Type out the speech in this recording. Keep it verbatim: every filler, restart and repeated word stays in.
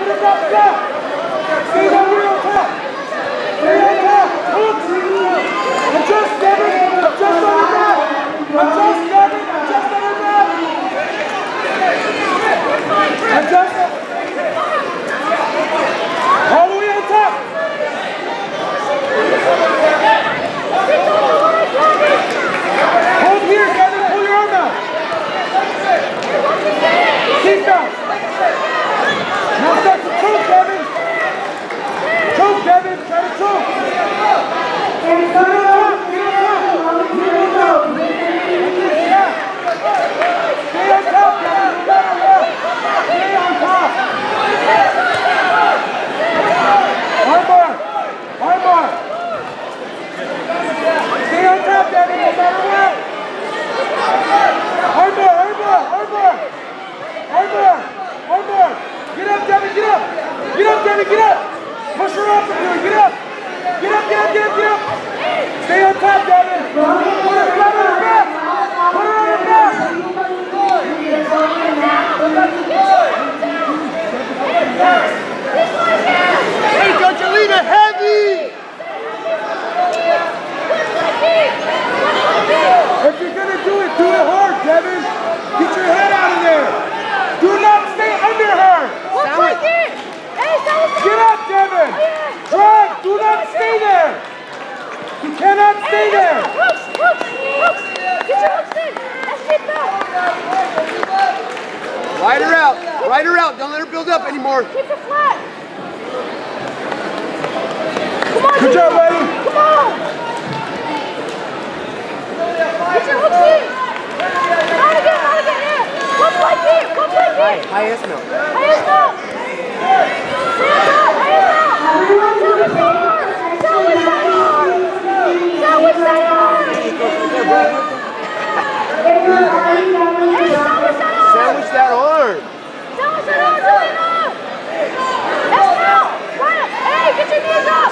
to the top step. Stay down here on top. Stay on top. Hooks. Adjust, Devin. Adjust on the mat. Adjust, Devin. Adjust on the mat. Adjust. All the way on top. Hold here, Devin. Pull your arm out. Keep down. Now start to choke, Devin. Choke, Devin. Try to choke. Get on top. Get on top. Get on top. Stay on top, Devin. Stay on top. One more. One more. Stay on top, Devin, no matter what. One more, one more, one more. One more, one more. Get up, Devin, get up. Get up, Devin, get up. Push her off of you, get up. Get up, get up, get up, get up. Stay on top, Devin. Put her flat on her back. Put her on her back. Hey, don't you leave it heavy. If you're going to do it, do it hard, Devin. Get your head out of there. Do not stay under her. Get up, Devin. Drag. Do not stay there. You cannot stay there. Hooks, hooks, hooks. Get your hooks in. That's it now. Ride her out. Ride her out. Don't let her build up anymore. Keep it flat. Come on, good job, lady. Come on. Get your hooks in. Not again, not again. Yeah. Come like here. Come like here. High ass now. High ass now. Stand up. High ass now. Tell which side you are. Tell which side you are. Tell which side you are. Hey, tell which side you are. Sandwich that arm. Tell which side you are. Do it now. That's now. Right. Hey, get your knees up.